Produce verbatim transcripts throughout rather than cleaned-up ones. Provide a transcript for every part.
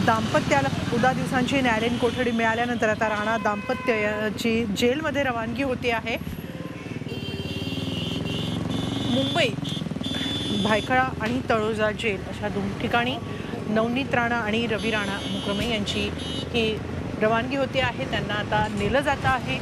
दाम्पत्याला चौदा दिवसांची न्यायालयीन कोठडी मिळाल्यानंतर आता राणा दाम्पत्याची जेलमध्ये रवानगी होते आहे। मुंबईत भायखळा आणि तळोजा जेल अशा दोन ठिकाणी नवनीत राणा आणि रवी राणा मुक्रमे यांची ही रवानगी होते आहे। त्यांना आता नेलं जात आहे।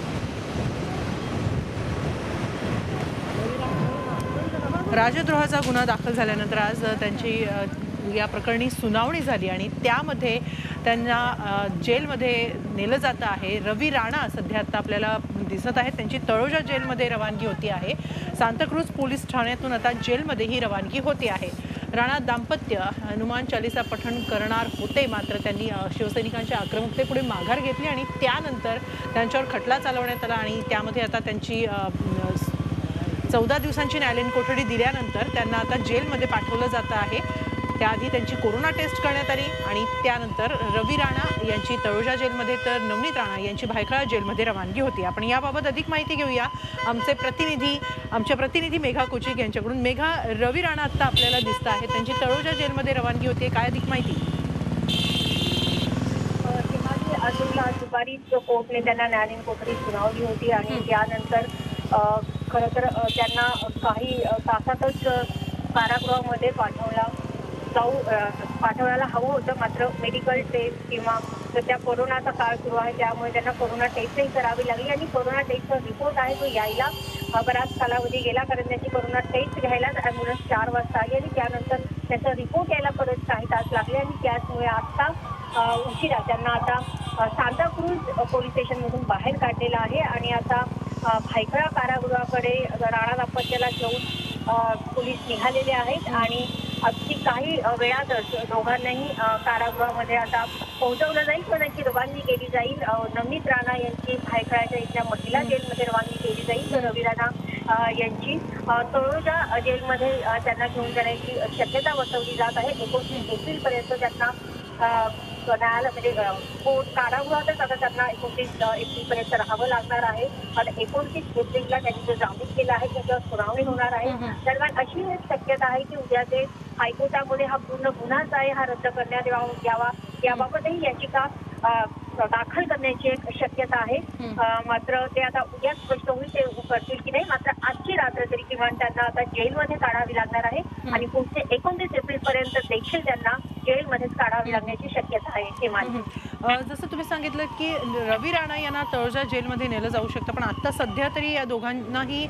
राजद्रोहाचा गुन्हा दाखल झाल्यानंतर आज त्यांची या प्रकरणी सुनावणी झाली आणि त्यामध्ये त्यांना जेलमध्ये नेलं जात आहे। रवी राणा सध्या आता आपल्याला दिसत आहेत, त्यांची तळोजा जेलमध्ये रवानगी होती आहे। सांताक्रूज पोलीस ठाण्यातून आता जेलमध्ये ही रवानगी होती आहे। राणा दाम्पत्य हनुमान चालीसा पठण करणार होते, मात्र त्यांनी शिवसैनिकांच्या आक्रमकतेपुढे माघार घेतली आणि त्यानंतर त्यांच्यावर खटला चालवण्यात आला आणि त्यामध्ये आता त्यांची चौदा दिवसांची न्यायालयीन कोठडी दिल्यानंतर त्यांना आता जेलमध्ये पाठवलं जात आहे। त्याआधी त्यांची कोरोना टेस्ट करण्यात आली आणि त्यानंतर रवी राणा यांची तळोजा जेलमध्ये तर नवनीत राणा यांची भायखळा जेलमध्ये रवानगी होती। आपण याबाबत अधिक माहिती घेऊया आमचे प्रतिनिधी आमच्या प्रतिनिधी मेघा कुचिक यांच्याकडून। मेघा, रवी राणा आता आपल्याला दिसत आहे, त्यांची तळोजा जेलमध्ये रवानगी होती, काय अधिक माहिती? आज दुपारी कोर्टने त्यांना न्यायालयीन कोठडी सुनावली होती आणि त्यानंतर खरं तर त्यांना काही तासातच कारागृहामध्ये पाठवला जाऊ पाठवायला हवं होतं, मात्र मेडिकल टेस्ट किंवा सध्या कोरोनाचा काळ सुरू आहे त्यामुळे त्यांना कोरोना टेस्टही करावी लागली आणि कोरोना टेस्टचा रिपोर्ट आहे तो यायला बराच कालावधी गेला, कारण त्याची कोरोना टेस्ट घ्यायलाच ॲम्ब्युलन्स चार वाजता आली आणि त्यानंतर त्याचा रिपोर्ट यायला परत काही तास लागले आणि त्याचमुळे आता उशिरा त्यांना आता सांताक्रूज पोलीस स्टेशनमधून बाहेर काढलेलं आहे आणि आता भायखळा कारागृहाकडे राणा दाम्पत्याला घेऊन पोलीस निघालेले आहेत आणि अगदी काही वेळातच दोघांनाही कारागृहामध्ये आता पोहोचवलं जाईल व त्यांची रवानगी केली जाईल। नवनीत राणा यांची भायखळाच्या इथल्या महिला जेलमध्ये रवानगी केली जाईल तर रवी राणा यांची तळोजा जेलमध्ये त्यांना घेऊन जाण्याची शक्यता वर्तवली जात आहे। एकोणतीस एप्रिलपर्यंत त्यांना न्यायालय म्हणजे कोर्ट कारागृहातच आता त्यांना एकोणतीस एप्रिलपर्यंत राहावं लागणार आहे आणि एकोणतीस एप्रिलला त्यांनी जो जामीन केला आहे त्याच्यावर सुनावणी होणार आहे। दरम्यान अशी शक्यता आहे की उद्या जे हायकोर्टामध्ये हा पूर्ण गुन्हाच आहे हा रद्द करण्यात यावा याबाबतही याचिका दाखल करण्याची एक शक्यता आहे, मात्र ते आता उद्या स्पष्ट होईल ते करतील की नाही। मात्र आजची रात्र तरी किमान त्यांना आता जेलमध्ये काढावी लागणार आहे आणि पुढचे एकोणतीस एप्रिल पर्यंत देखील त्यांना जेलमध्येच काढावी लागण्याची शक्यता आहे। हे जसं तुम्ही सांगितलं की रवी राणा यांना तळोजा जेलमध्ये नेलं जाऊ शकतं, पण आता सध्या तरी या दोघांनाही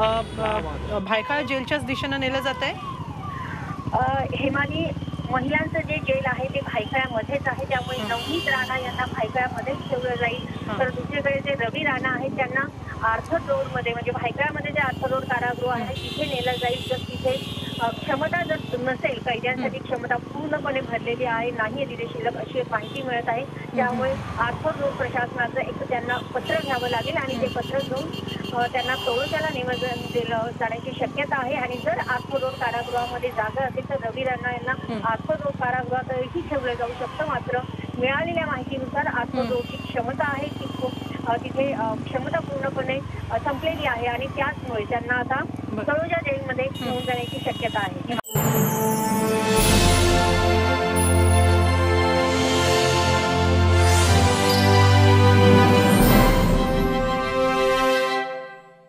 भायखळा जेलच्याच दिशेनं नेलं जात आहे। हेमाली, महिलांचं जे जेल आहे ते भायखळ्यामध्येच आहे त्यामुळे नवनीत राणा यांना भायखळ्यामध्येच ठेवलं जाईल, तर दुसरीकडे जे रवी राणा आहेत त्यांना आर्थर रोडमध्ये म्हणजे भायखळ्यामध्ये जे आर्थर रोड कारागृह आहे तिथे नेलं जाईल। जर तिथे क्षमता जर नसेल, कैद्यांसाठी क्षमता पूर्णपणे भरलेली आहे, नाही तिथे शिल्लक अशी एक माहिती मिळत आहे, त्यामुळे आर्थर रोड प्रशासनाचं एक त्यांना पत्र घ्यावं लागेल आणि ते पत्र घेऊन त्यांना तळोजाला नेमलं दिलं जाण्याची शक्यता आहे आणि जर आर्थर रोड कारागृहामध्ये जागा असेल तर रवी राणा यांना आर्थर रोड कारागृहातही ठेवलं जाऊ शकतं, मात्र मिळालेल्या माहितीनुसार आर्थर रोडची क्षमता आहे ती खूप तिथे क्षमता पूर्णपणे संपलेली आहे आणि त्याचमुळे त्यांना आता तळोजा जेलमध्ये घेऊन जाण्याची शक्यता आहे।